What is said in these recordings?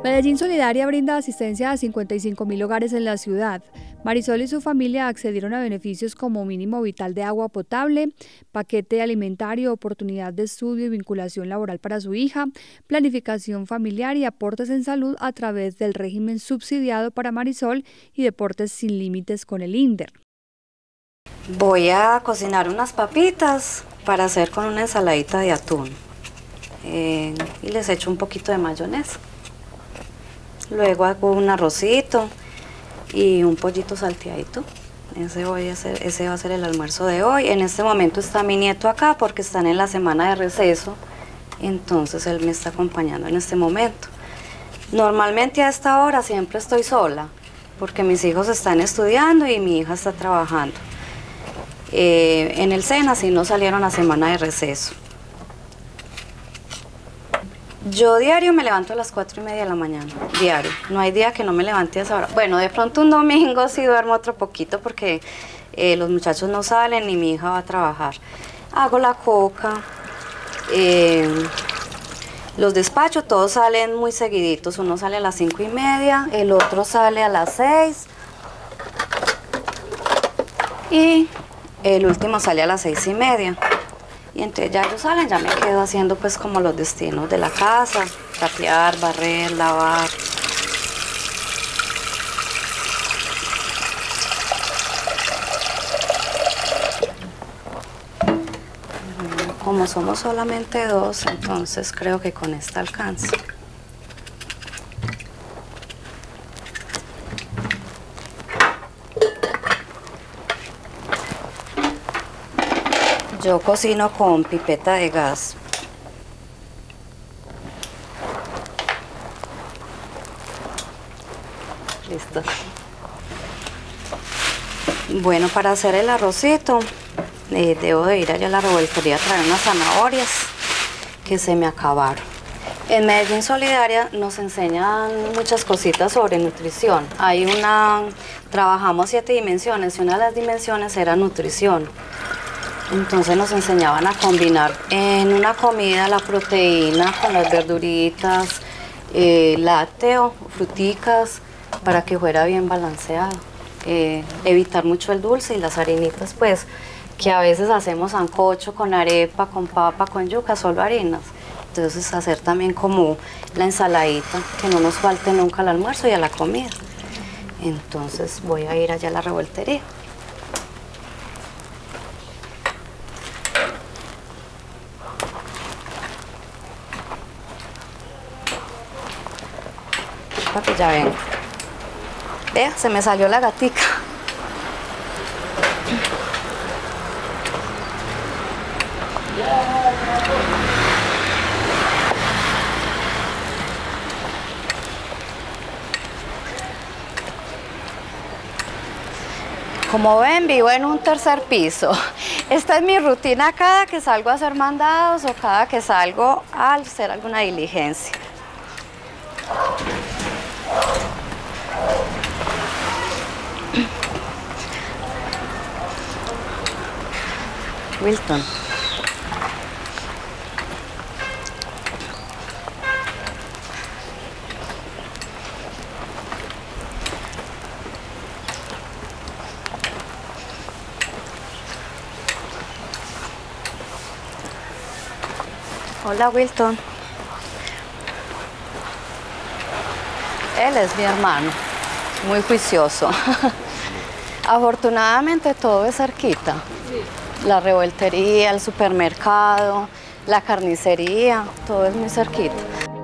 Medellín Solidaria brinda asistencia a 55.000 hogares en la ciudad. Marisol y su familia accedieron a beneficios como mínimo vital de agua potable, paquete alimentario, oportunidad de estudio y vinculación laboral para su hija, planificación familiar y aportes en salud a través del régimen subsidiado para Marisol y deportes sin límites con el INDER. Voy a cocinar unas papitas para hacer con una ensaladita de atún y les echo un poquito de mayonesa. Luego hago un arrocito y un pollito salteadito. Ese va a ser el almuerzo de hoy. En este momento está mi nieto acá porque están en la semana de receso, entonces él me está acompañando en este momento. Normalmente a esta hora siempre estoy sola porque mis hijos están estudiando y mi hija está trabajando. En el SENA sí no salieron a semana de receso. Yo diario me levanto a las 4:30 de la mañana, diario. No hay día que no me levante a esa hora. Bueno, de pronto un domingo sí duermo otro poquito porque los muchachos no salen y mi hija va a trabajar. Hago la coca, los despachos, todos salen muy seguiditos. Uno sale a las 5:30, el otro sale a las 6 y el último sale a las 6:30. Y entonces ya ellos salen, ya me quedo haciendo pues como los destinos de la casa, trapear, barrer, lavar. Como somos solamente dos, entonces creo que con esta alcanza. Yo cocino con pipeta de gas. Listo. Bueno, para hacer el arrocito, debo de ir allá a la revoltería a traer unas zanahorias que se me acabaron. En Medellín Solidaria nos enseñan muchas cositas sobre nutrición. Trabajamos 7 dimensiones y una de las dimensiones era nutrición. Entonces nos enseñaban a combinar en una comida la proteína con las verduritas, lácteo, fruticas, para que fuera bien balanceado. Evitar mucho el dulce y las harinitas, pues, que a veces hacemos sancocho con arepa, con papa, con yuca, solo harinas. Entonces hacer también como la ensaladita, que no nos falte nunca al almuerzo y a la comida. Entonces voy a ir allá a la revoltería. Papi, ya ven. Vea, se me salió la gatica. Como ven, vivo en un tercer piso. Esta es mi rutina cada que salgo a hacer mandados o cada que salgo a hacer alguna diligencia. Wilton. Hola, Wilton. Él es mi hermano, muy juicioso. Afortunadamente todo es cerquita. La revoltería, el supermercado, la carnicería, todo es muy cerquita.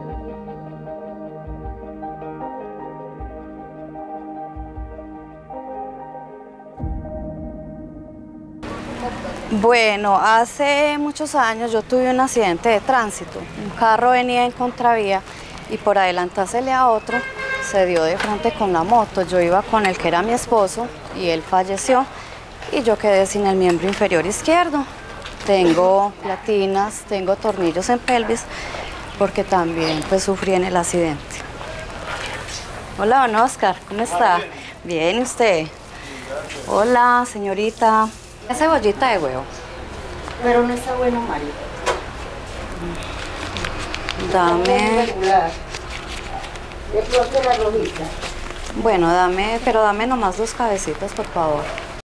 Bueno, hace muchos años yo tuve un accidente de tránsito. Un carro venía en contravía y por adelantársele a otro se dio de frente con la moto. Yo iba con el que era mi esposo y él falleció. Y yo quedé sin el miembro inferior izquierdo. Tengo platinas, tengo tornillos en pelvis, porque también pues sufrí en el accidente. Hola, don Oscar, ¿cómo está? Bien, ¿y usted? Hola, señorita. ¿Es cebollita de huevo? Pero no está bueno, María. Dame. De pronto la rojita. Bueno, pero dame nomás 2 cabecitas, por favor.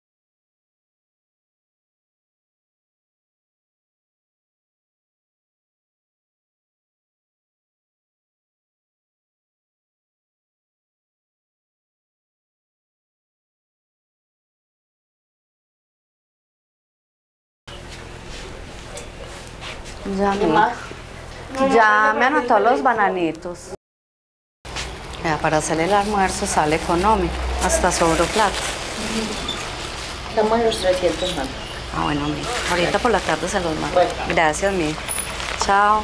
Ya me anotó los bananitos. Ya, para hacer el almuerzo sale económico, hasta sobró plata. Estamos en los 300 más. Ah, bueno, mi. Ahorita por la tarde se los mando. Bueno. Gracias, mi. Chao.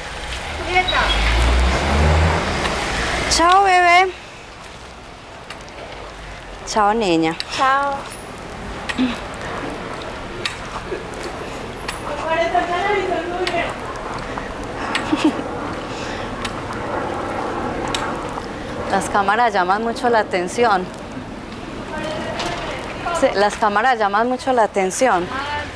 Chao, bebé. Chao, niña. Chao. Las cámaras llaman mucho la atención. Sí, las cámaras llaman mucho la atención.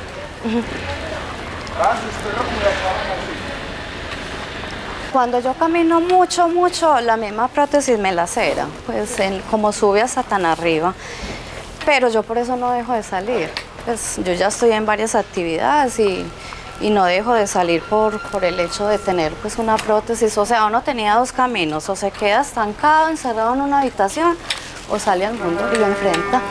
Cuando yo camino mucho, la misma prótesis me lacera, pues como sube hasta tan arriba. Pero yo por eso no dejo de salir. Pues yo ya estoy en varias actividades y no dejo de salir por el hecho de tener pues una prótesis. O sea, uno tenía 2 caminos, o se queda estancado, encerrado en una habitación, o sale al mundo y lo enfrenta.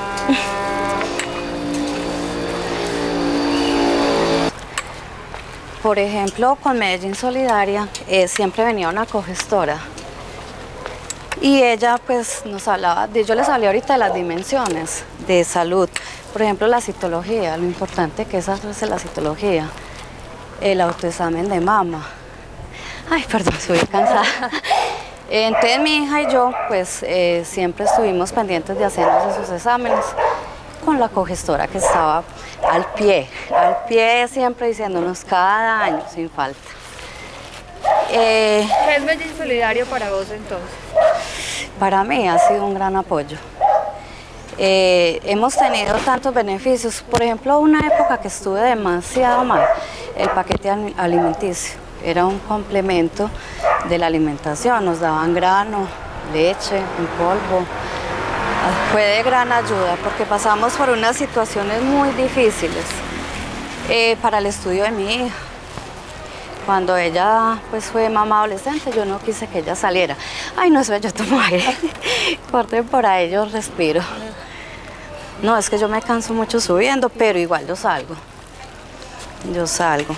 Por ejemplo, con Medellín Solidaria siempre venía una cogestora y ella pues nos hablaba, yo les hablé ahorita de las dimensiones de salud. Por ejemplo, la citología, lo importante que es hacerse la citología, el autoexamen de mama. Ay, perdón, estoy cansada. Entonces mi hija y yo pues siempre estuvimos pendientes de hacernos esos exámenes con la cogestora que estaba al pie siempre diciéndonos cada año sin falta. ¿Qué es Medellín Solidario para vos entonces? Para mí ha sido un gran apoyo. Hemos tenido tantos beneficios. Por ejemplo, una época que estuve demasiado mal, el paquete alimenticio. Era un complemento de la alimentación. Nos daban grano, leche en polvo. Fue de gran ayuda porque pasamos por unas situaciones muy difíciles para el estudio de mi hija. Cuando ella pues fue mamá adolescente, yo no quise que ella saliera. Ay, no sé, yo tomo aire. Corten por ahí, yo respiro. No, es que yo me canso mucho subiendo, pero igual yo salgo. Yo salgo.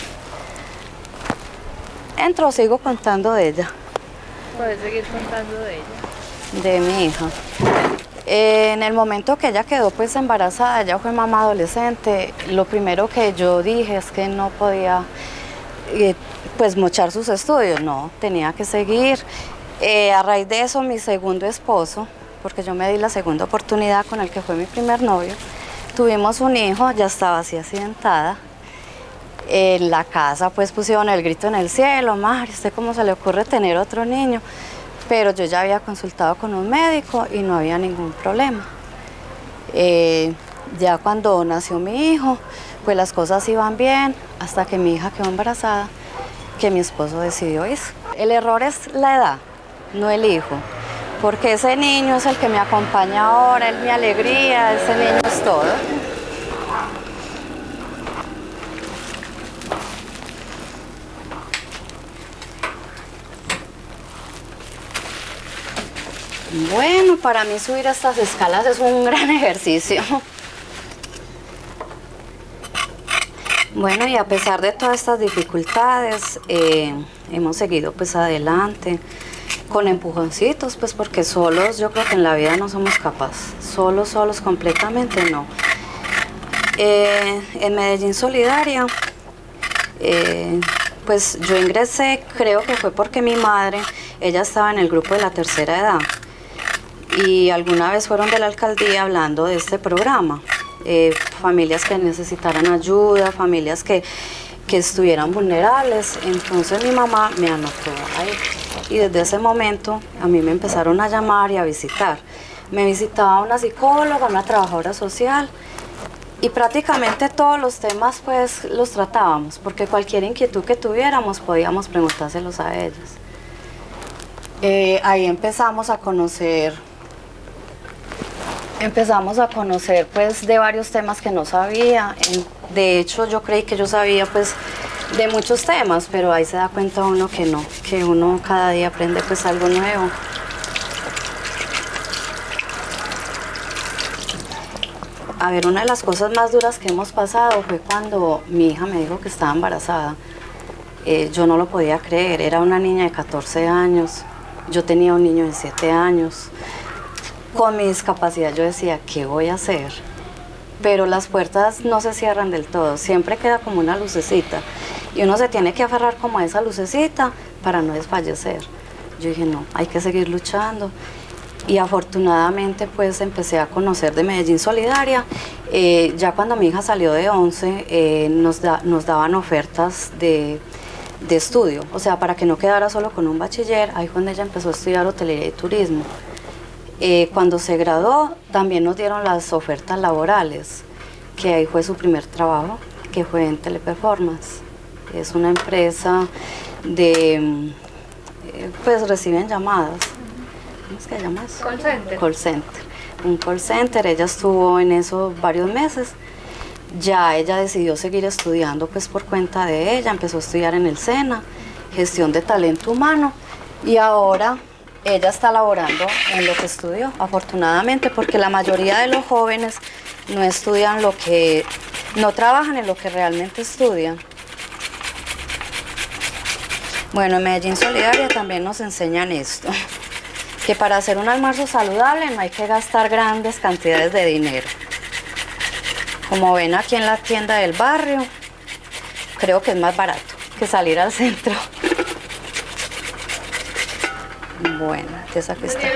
Entro, sigo contando de ella. ¿Puedes seguir contando de ella? De mi hija. En el momento que ella quedó pues embarazada, ella fue mamá adolescente, lo primero que yo dije es que no podía pues mochar sus estudios, no, tenía que seguir. A raíz de eso mi segundo esposo, porque yo me di la segunda oportunidad con el que fue mi primer novio, tuvimos un hijo, ya estaba así accidentada. En la casa pues pusieron el grito en el cielo, Mari, ¿usted cómo se le ocurre tener otro niño? Pero yo ya había consultado con un médico y no había ningún problema. Ya cuando nació mi hijo, pues las cosas iban bien, hasta que mi hija quedó embarazada, que mi esposo decidió irse. El error es la edad, no el hijo, porque ese niño es el que me acompaña ahora, es mi alegría, ese niño es todo. Bueno, para mí subir estas escalas es un gran ejercicio. Bueno, y a pesar de todas estas dificultades, hemos seguido pues adelante, con empujoncitos, pues porque solos yo creo que en la vida no somos capaces, solos completamente no. En Medellín Solidaria, pues yo ingresé, creo que fue porque mi madre, ella estaba en el grupo de la tercera edad, y alguna vez fueron de la alcaldía hablando de este programa. Familias que necesitaran ayuda, familias que estuvieran vulnerables. Entonces mi mamá me anotó ahí y desde ese momento a mí me empezaron a llamar y a visitar. Me visitaba una psicóloga, una trabajadora social y prácticamente todos los temas pues los tratábamos porque cualquier inquietud que tuviéramos podíamos preguntárselos a ellas. Ahí empezamos a conocer pues de varios temas que no sabía. De hecho yo creí que yo sabía pues de muchos temas, pero ahí se da cuenta uno que no, que uno cada día aprende pues algo nuevo. A ver, una de las cosas más duras que hemos pasado fue cuando mi hija me dijo que estaba embarazada. Yo no lo podía creer, era una niña de 14 años, yo tenía un niño de 7 años. Con mi discapacidad yo decía, ¿qué voy a hacer? Pero las puertas no se cierran del todo, siempre queda como una lucecita. Y uno se tiene que aferrar como a esa lucecita para no desfallecer. Yo dije, no, hay que seguir luchando. Y afortunadamente pues empecé a conocer de Medellín Solidaria. Ya cuando mi hija salió de 11, nos daban ofertas de estudio, o sea, para que no quedara solo con un bachiller. Ahí fue donde ella empezó a estudiar hotelería y turismo. Cuando se graduó también nos dieron las ofertas laborales, que ahí fue su primer trabajo, que fue en Teleperformance. Es una empresa de, pues reciben llamadas. ¿Cómo es que se llama eso? Call center. Call center. Un call center, ella estuvo en eso varios meses. Ya ella decidió seguir estudiando pues por cuenta de ella, empezó a estudiar en el SENA, gestión de talento humano, y ahora ella está laborando en lo que estudió, afortunadamente, porque la mayoría de los jóvenes no estudian no trabajan en lo que realmente estudian. Bueno, en Medellín Solidaria también nos enseñan esto, que para hacer un almuerzo saludable no hay que gastar grandes cantidades de dinero. Como ven aquí en la tienda del barrio, creo que es más barato que salir al centro. Bueno, entonces aquí está.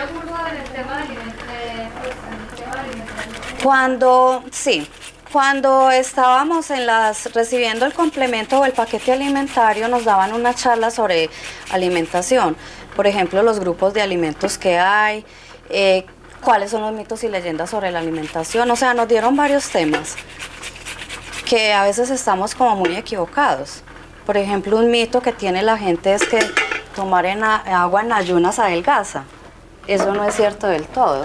Cuando estábamos recibiendo el complemento o el paquete alimentario, nos daban una charla sobre alimentación. Por ejemplo, los grupos de alimentos que hay, cuáles son los mitos y leyendas sobre la alimentación. O sea, nos dieron varios temas que a veces estamos como muy equivocados. Por ejemplo, un mito que tiene la gente es que tomar agua en ayunas adelgaza. Eso no es cierto del todo.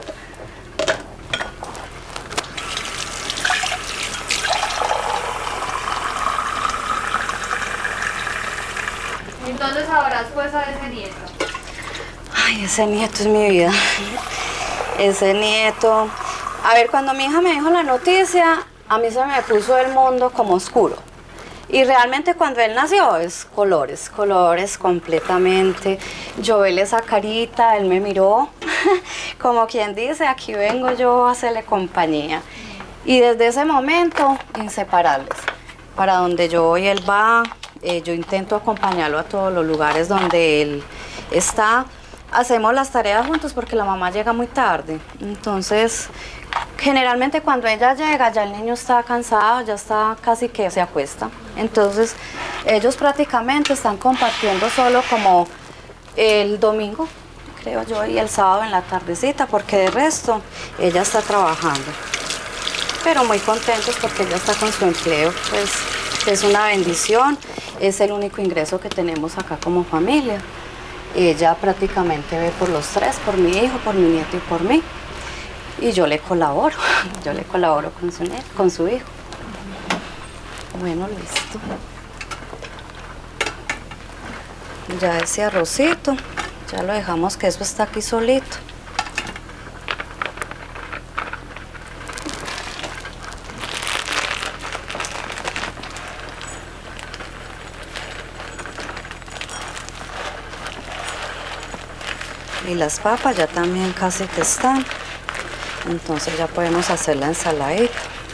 Entonces ahora pues a ese nieto. Ay, ese nieto es mi vida. Ese nieto. A ver, cuando mi hija me dijo la noticia, a mí se me puso el mundo como oscuro. Y realmente cuando él nació es colores completamente. Yo vi esa carita, él me miró, como quien dice, aquí vengo yo a hacerle compañía. Y desde ese momento, inseparables. Para donde yo voy, él va, yo intento acompañarlo a todos los lugares donde él está. Hacemos las tareas juntos porque la mamá llega muy tarde. Entonces, generalmente cuando ella llega, ya el niño está cansado, ya está casi que se acuesta. Entonces, ellos prácticamente están compartiendo solo como el domingo, creo yo, y el sábado en la tardecita, porque de resto ella está trabajando. Pero muy contentos porque ella está con su empleo, pues es una bendición, es el único ingreso que tenemos acá como familia. Ella prácticamente ve por los tres, por mi hijo, por mi nieto y por mí. Y yo le colaboro con su hijo. Bueno, listo. Ya ese arrocito, ya lo dejamos que eso está aquí solito. Y las papas ya también casi que están. Entonces ya podemos hacer la ensaladita.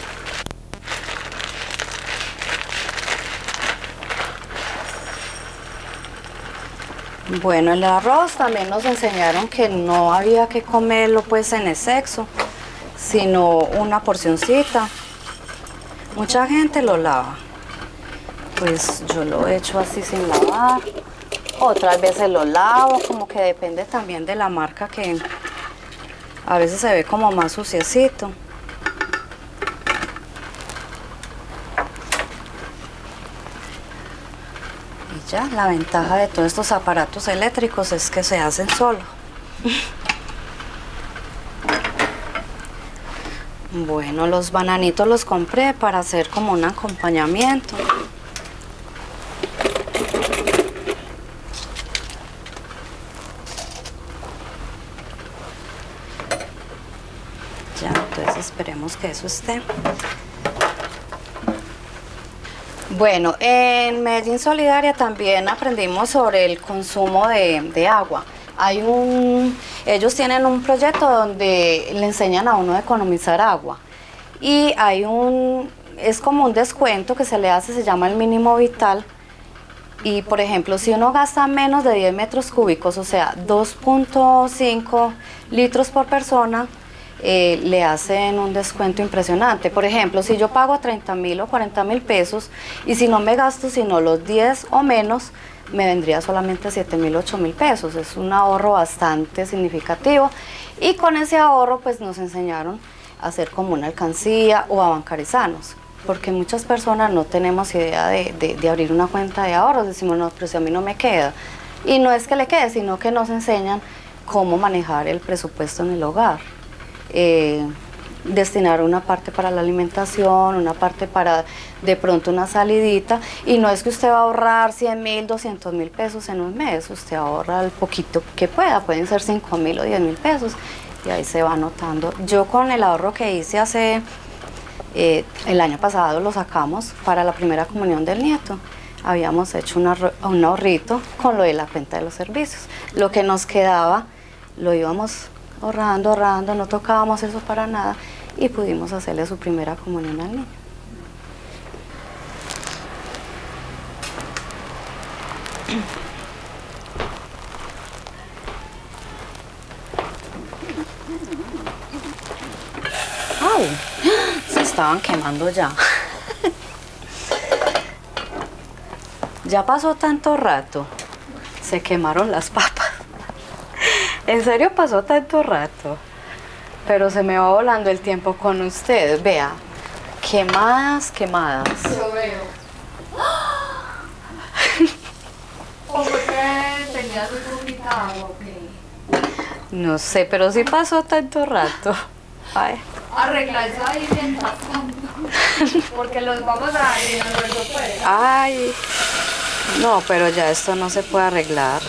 Bueno, el arroz también nos enseñaron que no había que comerlo pues en exceso, sino una porcioncita. Mucha gente lo lava. Pues yo lo he hecho así sin lavar. Otras veces lo lavo, como que depende también de la marca, que a veces se ve como más suciecito. Y Ya, la ventaja de todos estos aparatos eléctricos es que se hacen solo. Bueno, los bananitos los compré para hacer como un acompañamiento. Ya, entonces esperemos que eso esté. Bueno, en Medellín Solidaria también aprendimos sobre el consumo de agua. Ellos tienen un proyecto donde le enseñan a uno a economizar agua. Y es como un descuento que se le hace, se llama el mínimo vital. Y por ejemplo, si uno gasta menos de 10 metros cúbicos, o sea, 2.5 litros por persona, le hacen un descuento impresionante. Por ejemplo, si yo pago 30.000 o 40.000 pesos y si no me gasto sino los 10 o menos, me vendría solamente 7.000, 8.000 pesos. Es un ahorro bastante significativo y con ese ahorro pues nos enseñaron a hacer como una alcancía o a bancarizarnos, porque muchas personas no tenemos idea de abrir una cuenta de ahorros. Decimos, no, pero si a mí no me queda. Y no es que le quede, sino que nos enseñan cómo manejar el presupuesto en el hogar. Destinar una parte para la alimentación, una parte para de pronto una salidita, y no es que usted va a ahorrar 100.000, 200.000 pesos en un mes, usted ahorra el poquito que pueda, pueden ser 5.000 o 10.000 pesos, y ahí se va anotando. Yo con el ahorro que hice el año pasado lo sacamos para la primera comunión del nieto. Habíamos hecho un ahorrito con lo de la cuenta de los servicios. Lo que nos quedaba lo íbamos ahorrando, no tocábamos eso para nada y pudimos hacerle su primera comunión al niño. ¡Ay! Se estaban quemando ya. Ya pasó tanto rato, se quemaron las papas. En serio pasó tanto rato, pero se me va volando el tiempo con ustedes. Vea, quemadas. Yo veo. ¿O fue que tenías muy poquita agua? No sé, pero sí pasó tanto rato. Ay. Arregla eso ahí mientras tanto, porque los vamos a ir al almuerzo pues. Ay, no, pero ya esto no se puede arreglar.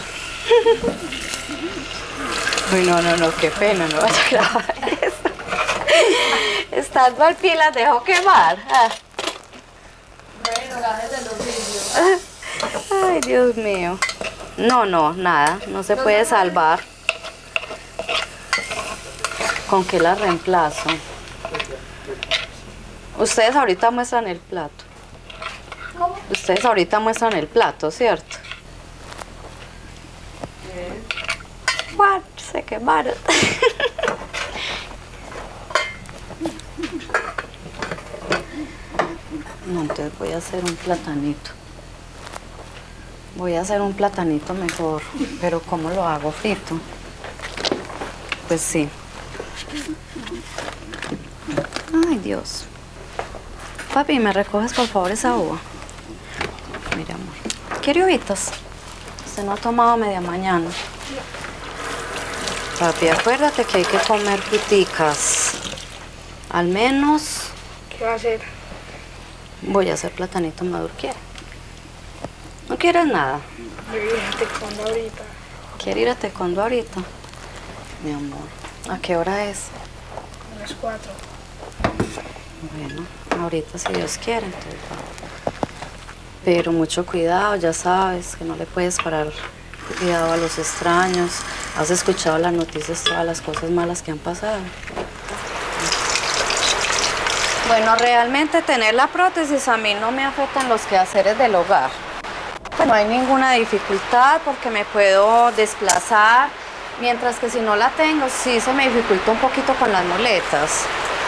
Uy, no, qué pena, no vaya a grabar eso. Estando al pie las dejo quemar. Bueno, gajes de los vídeos. Ay, Dios mío. No, nada, no se puede salvar. ¿Con qué la reemplazo? Ustedes ahorita muestran el plato. ¿Cómo? Ustedes ahorita muestran el plato, ¿cierto? What? Se quemaron. No, entonces voy a hacer un platanito. Voy a hacer un platanito mejor. Pero ¿cómo lo hago? ¿Frito? Pues sí. Ay, Dios. Papi, ¿me recoges por favor esa uva? Mira, amor. ¿Quiere uvitas? Usted no ha tomado media mañana. Papi, acuérdate que hay que comer fruticas. Al menos... ¿Qué va a hacer? Voy a hacer platanito maduro. ¿Quiere? ¿No quieres nada? Yo iré a taekwondo ahorita. ¿Quiere ir a taekwondo ahorita? Mi amor, ¿a qué hora es? A las 4. Bueno, ahorita si Dios quiere, entonces vamos. Pero mucho cuidado, ya sabes que no le puedes parar cuidado a los extraños. Has escuchado las noticias, todas las cosas malas que han pasado. Bueno, realmente tener la prótesis a mí no me afecta en los quehaceres del hogar. Pues no hay ninguna dificultad porque me puedo desplazar, mientras que si no la tengo, sí se me dificulta un poquito con las muletas.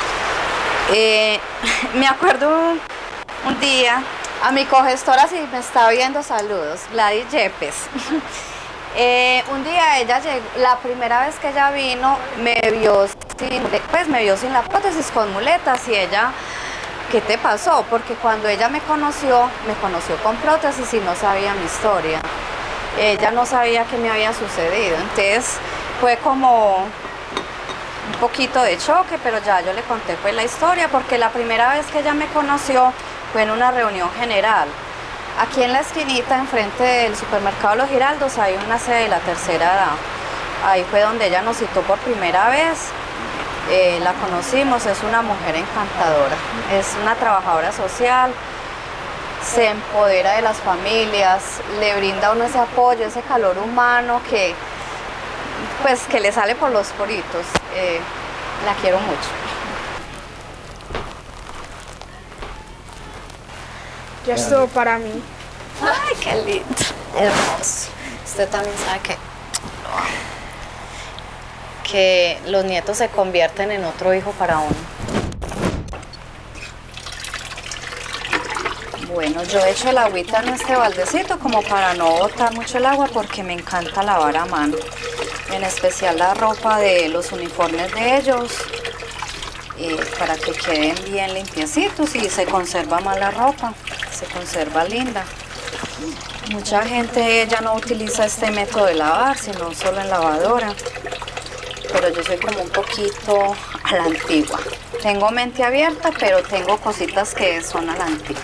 Me acuerdo un día, a mi cogestora, si me está viendo, saludos, Gladys Yepes. Un día ella llegó, la primera vez que ella vino, me vio sin la prótesis con muletas y ella ¿qué te pasó? Porque cuando ella me conoció con prótesis y no sabía mi historia. Ella no sabía qué me había sucedido, entonces fue como un poquito de choque, pero ya yo le conté pues la historia, porque la primera vez que ella me conoció fue en una reunión general. Aquí en la esquinita, enfrente del supermercado Los Giraldos, hay una sede de la tercera edad. Ahí fue donde ella nos citó por primera vez. La conocimos, es una mujer encantadora, es una trabajadora social, se empodera de las familias, le brinda a uno ese apoyo, ese calor humano que le sale por los poritos. La quiero mucho. Ya estuvo para mí. Ay, qué lindo, hermoso. Usted también sabe que los nietos se convierten en otro hijo para uno. Bueno, yo he hecho el agüita en este baldecito como para no botar mucho el agua, porque me encanta lavar a mano, en especial la ropa de los uniformes de ellos, para que queden bien limpiecitos y se conserva más la ropa, se conserva linda. Mucha gente ya no utiliza este método de lavar, sino solo en lavadora, pero yo soy como un poquito a la antigua. Tengo mente abierta, pero tengo cositas que son a la antigua.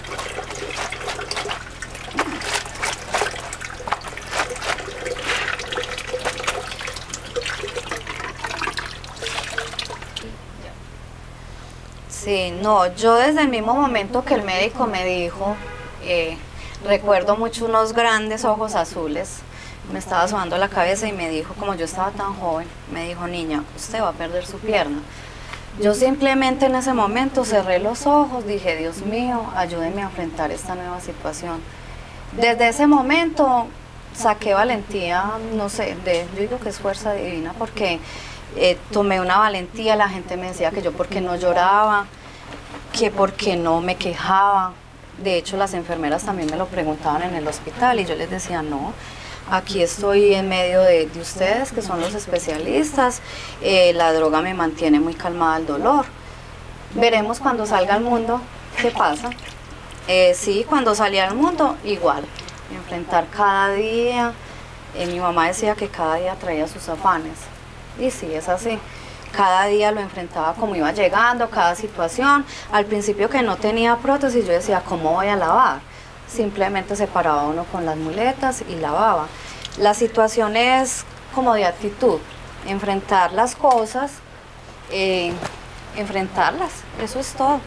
Sí, no, yo desde el mismo momento que el médico me dijo, recuerdo mucho unos grandes ojos azules, me estaba sobando la cabeza y me dijo, como yo estaba tan joven, me dijo, niña, usted va a perder su pierna. Yo simplemente en ese momento cerré los ojos, dije, Dios mío, ayúdeme a enfrentar esta nueva situación. Desde ese momento saqué valentía, no sé, yo digo que es fuerza divina, porque tomé una valentía. La gente me decía que yo por qué no lloraba, que por qué no me quejaba. De hecho, las enfermeras también me lo preguntaban en el hospital y yo les decía, no, aquí estoy en medio de ustedes, que son los especialistas. La droga me mantiene muy calmada el dolor. Veremos cuando salga al mundo qué pasa. Sí, cuando salí al mundo, igual, enfrentar cada día. Mi mamá decía que cada día traía sus afanes. Y sí, es así. Cada día lo enfrentaba como iba llegando, cada situación. Al principio que no tenía prótesis, yo decía, ¿cómo voy a lavar? Simplemente se paraba uno con las muletas y lavaba. La situación es como de actitud, enfrentar las cosas, enfrentarlas, eso es todo.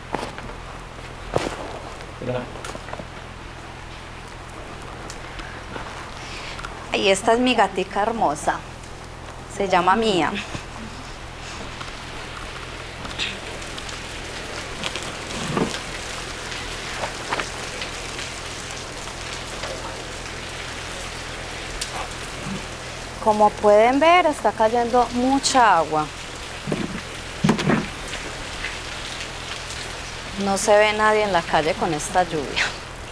Y esta es mi gatica hermosa, se llama Mía. Como pueden ver, está cayendo mucha agua. No se ve nadie en la calle con esta lluvia.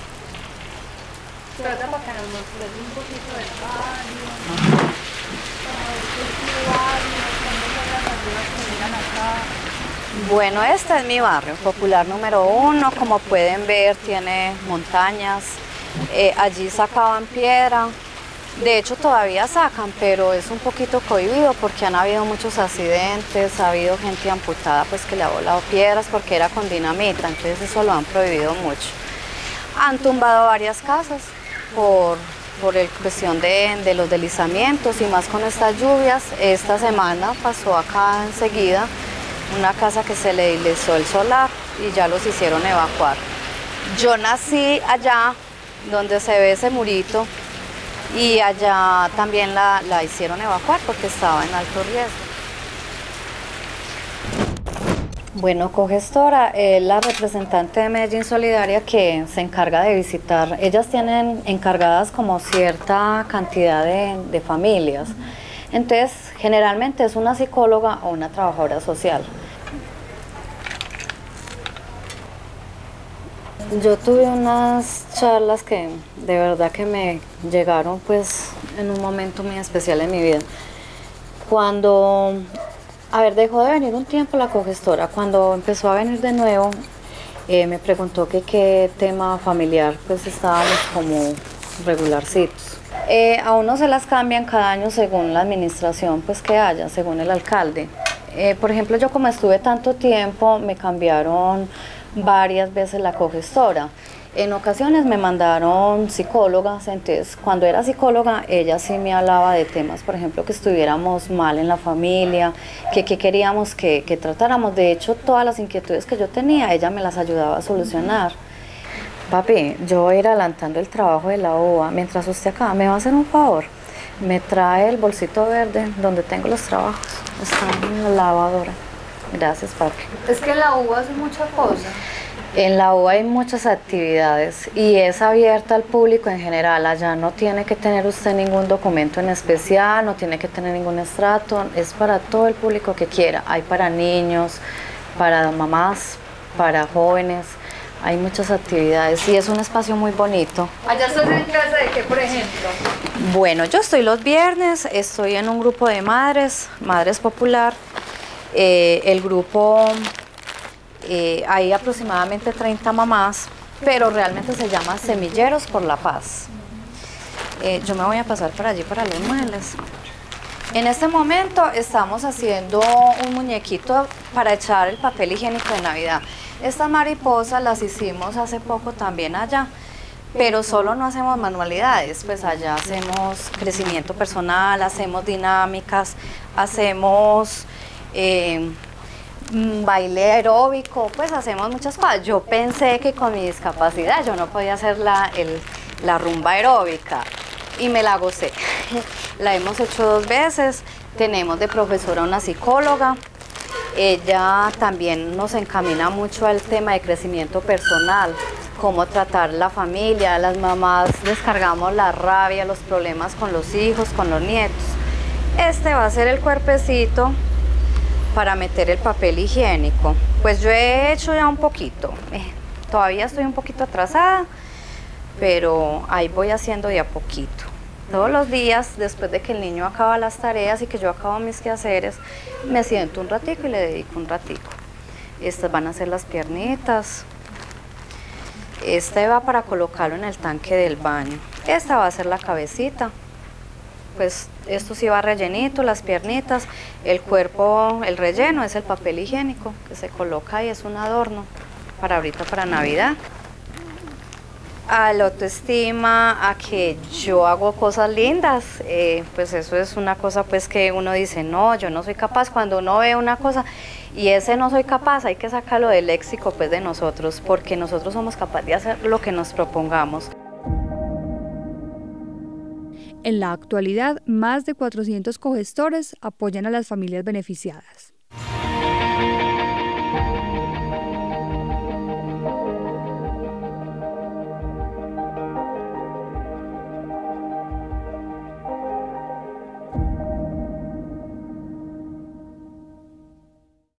Trata para que nos muestres un poquito del barrio. Bueno, este es mi barrio, Popular número 1. Como pueden ver, tiene montañas. Allí sacaban piedra. De hecho, todavía sacan, pero es un poquito cohibido porque han habido muchos accidentes, ha habido gente amputada pues que le ha volado piedras porque era con dinamita, entonces eso lo han prohibido mucho. Han tumbado varias casas por la cuestión de los deslizamientos y más con estas lluvias. Esta semana pasó acá enseguida una casa que se le deslizó el solar y ya los hicieron evacuar. Yo nací allá donde se ve ese murito, y allá también la hicieron evacuar porque estaba en alto riesgo. Bueno, cogestora es la representante de Medellín Solidaria que se encarga de visitar. Ellas tienen encargadas como cierta cantidad de familias. Entonces, generalmente es una psicóloga o una trabajadora social. Yo tuve unas charlas que de verdad que me llegaron pues en un momento muy especial en mi vida. Cuando, dejó de venir un tiempo la cogestora, cuando empezó a venir de nuevo, Me preguntó que qué tema familiar pues estábamos como regularcitos. A uno se las cambian cada año según la administración pues que haya, según el alcalde. Por ejemplo, yo como estuve tanto tiempo, me cambiaron varias veces la cogestora. En ocasiones me mandaron psicólogas, entonces cuando era psicóloga ella sí me hablaba de temas, por ejemplo, que estuviéramos mal en la familia, que queríamos que tratáramos. De hecho, todas las inquietudes que yo tenía, ella me las ayudaba a solucionar. Papi, yo voy a ir adelantando el trabajo de la uva. Mientras usted acá, ¿me va a hacer un favor? Me trae el bolsito verde donde tengo los trabajos. Está en la lavadora. Gracias, papi. Es que la uva hace muchas cosas. En la UBA hay muchas actividades y es abierta al público en general. Allá no tiene que tener usted ningún documento en especial, no tiene que tener ningún estrato, es para todo el público que quiera. Hay para niños, para mamás, para jóvenes, hay muchas actividades y es un espacio muy bonito. ¿Allá estás en clase de qué, por ejemplo? Bueno, yo estoy los viernes, estoy en un grupo de madres popular. El grupo... hay aproximadamente 30 mamás, pero realmente se llama Semilleros por la Paz. Yo me voy a pasar por allí para los muebles. En este momento estamos haciendo un muñequito para echar el papel higiénico de Navidad. Estas mariposas las hicimos hace poco también allá, pero solo no hacemos manualidades, pues allá hacemos crecimiento personal, hacemos dinámicas, hacemos... baile aeróbico, pues hacemos muchas cosas. Yo pensé que con mi discapacidad yo no podía hacer la rumba aeróbica y me la gocé. La hemos hecho 2 veces, tenemos de profesora una psicóloga, ella también nos encamina mucho al tema de crecimiento personal, cómo tratar la familia, las mamás descargamos la rabia, los problemas con los hijos, con los nietos. Este va a ser el cuerpecito para meter el papel higiénico. Pues yo he hecho ya un poquito, todavía estoy un poquito atrasada, pero ahí voy haciendo de a poquito. Todos los días, después de que el niño acaba las tareas y que yo acabo mis quehaceres, me siento un ratico y le dedico un ratico. Estas van a ser las piernitas. Este va para colocarlo en el tanque del baño. Esta va a ser la cabecita. Pues esto sí va rellenito, las piernitas, el cuerpo, el relleno es el papel higiénico que se coloca y es un adorno para ahorita, para Navidad. A la autoestima, a que yo hago cosas lindas, pues eso es una cosa pues que uno dice, no, yo no soy capaz. Cuando uno ve una cosa y ese no soy capaz, hay que sacarlo del léxico pues de nosotros, porque nosotros somos capaces de hacer lo que nos propongamos. En la actualidad, más de 400 cogestores apoyan a las familias beneficiadas.